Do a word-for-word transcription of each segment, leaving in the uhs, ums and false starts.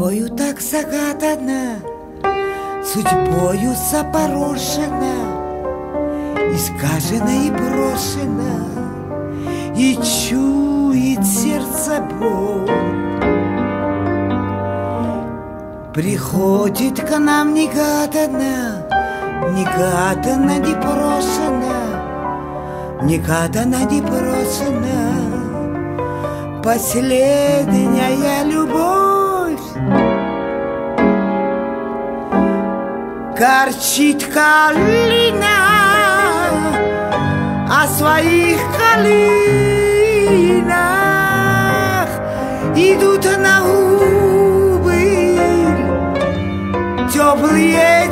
Тобою так загадана, судьбою запорошена, искажена и брошена, и чует сердце боль. Приходит к нам негаданно, негаданно, непрошено, негаданно, непрошено, последняя любовь. Горчит калина о своих калинах, идут на убыль теплые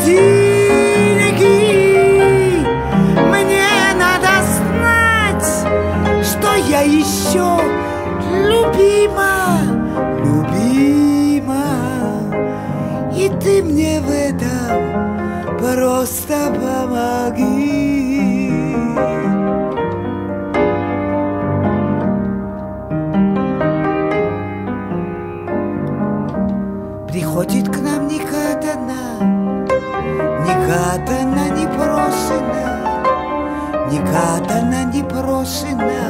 деньги. Мне надо знать, что я еще любима, любима, и ты мне в этом просто помоги. Приходит к нам негаданно, негаданно, непрошено, негаданно, непрошено,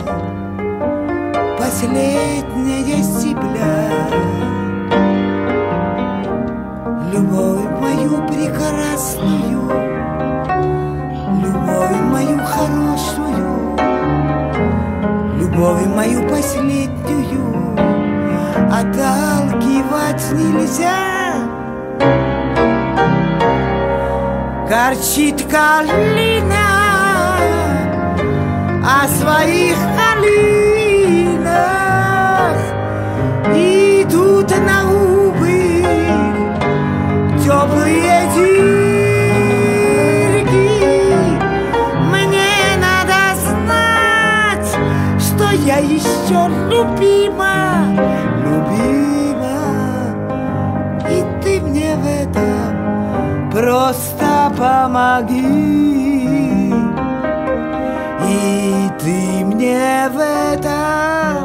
последняя земля. Любовь мою прекрасную, любовь мою хорошую, любовь мою последнюю отталкивать нельзя. Горчит калина о своих калинах, идут на убыль теплые деньги. Мне надо знать, что я еще любима, любима, и ты мне в этом просто помоги. И ты мне в этом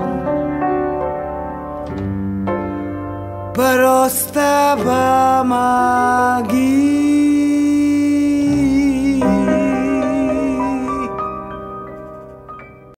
просто помоги.